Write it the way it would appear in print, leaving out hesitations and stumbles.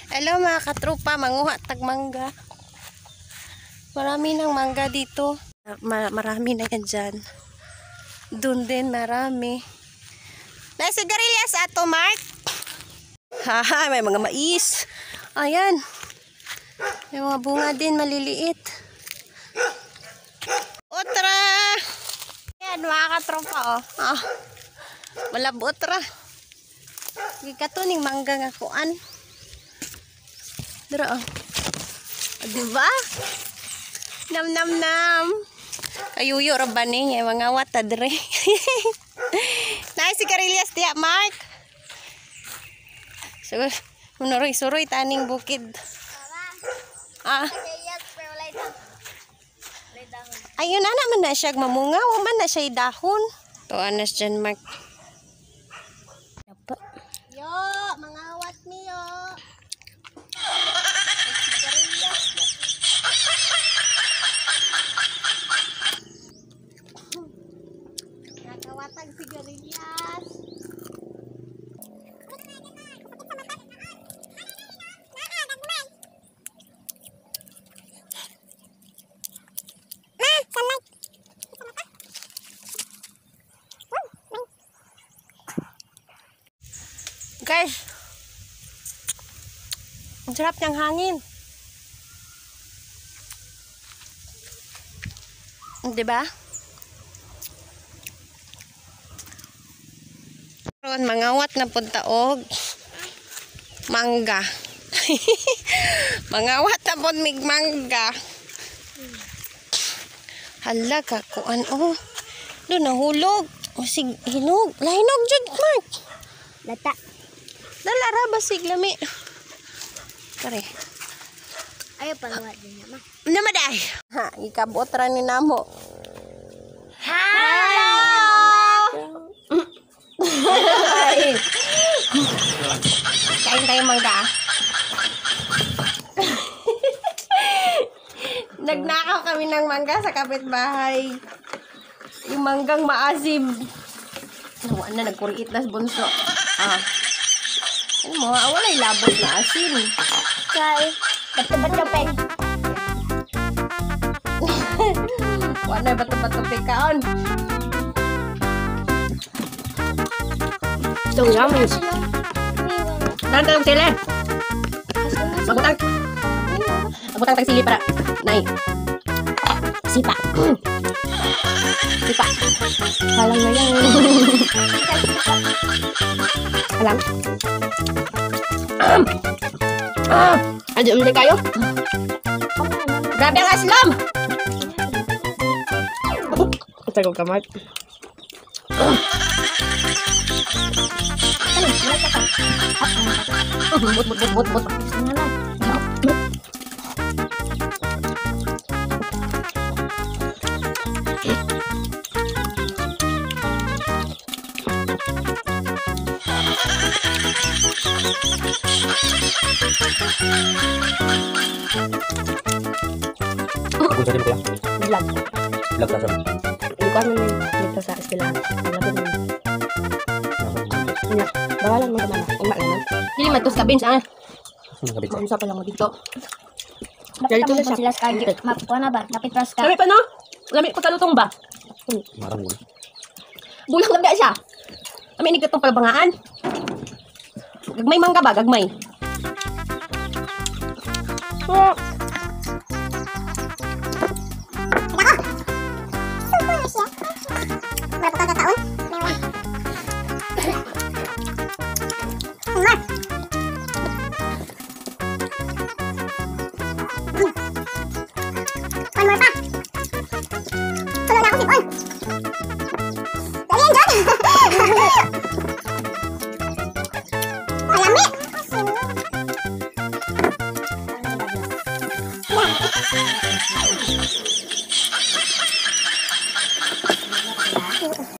Hello mga katropa, manguha tag mangga. Marami ng mangga dito. Marami na yan dyan. Doon din marami. Nasigarilyas ato, Mark. Haha, may mga mais. Ayan. May mga bunga din maliliit. Otra! Ayan mga katropa, oh. Ah. Malabot ra. Gikatuning mangga nga kuan. Dara, oh. Diba? Nam nam nam. Ayuyo ra ba ni mga wata dre. Nice sigarilyas tiya, Mark. So, suroy taning bukid. Ah. Ayun na naman na siya mamunga, wa man na siya dahon. To anas dyan, Mark. Yo, mga wat niyo. Nakawatag sigarilyas. Guys, ang sarap ng hangin. Diba? Mangawat na punta og mangga. Mangawat na pun mig mangga. Hala ka kuan oh. Do nahulog. Sig hinog. Lahinog jud, Mark. Lata. Dalara basig lami. Kare. Ayo pangawat din naman. Namaday. Ha, ikabot ra ni namo. Hello. Kain tayo mangga. Nagnakaw kami ng mangga sa kapitbahay. Yung manggang maasim. Nawa na, nagkuriit na bunso. Ah. Ano mo, walay labot na asin. Kay, bato-bato peg. Wala bato-bato pekaon. Itong yamis. Tantang sili. Magutang. Magutang tang sili para. Nay. Sipa. Sipa. Halang na yan. Halang. Adik muli kayo. Grabe ang aslam. Tago ka, Mark. But. Kung sa din ko lang. Vlog. Vlog lang sa mga. Hindi ko ano dito sa eskwelahan. Bawalan mo naman. Umak naman. Hindi matos ka, Vince, ah. Kabit sa. Maunsa pa lang mo dito. Dito na sila sa kagit. Mapukuha na ba? Napit ras ka. Lami pa, no? Lami ko talutong ba? Marang mo. Bulang na siya. Lami ini katong palbangaan. Gagmay mangga ba? Gagmay. Oh. One more pa. Tulog na ako si Paul. Dali yan, John.